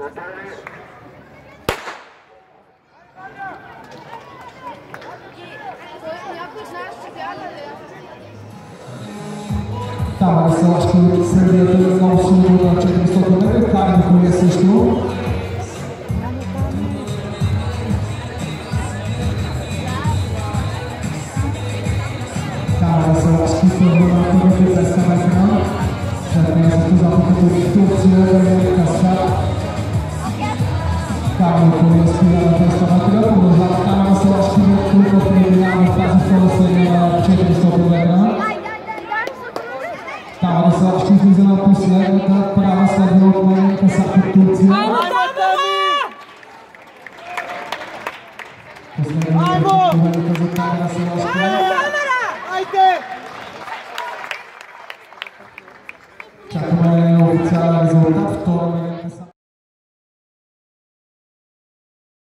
Става разсилашки от средията на усилието на 400 метра, Карен Колия също. Става разсилашки първо на първите преста на екран. След нея също запитата от Турция, Касат. Карен Колия спира на преста на екран. Продължава Става разсилашки от клуба преминява в тази втора серия на 400 метра. Става разсилашки излиза на последната права следва от мен Касат от Турция. Последната за Става разсилашки. Чакаме официален резултат.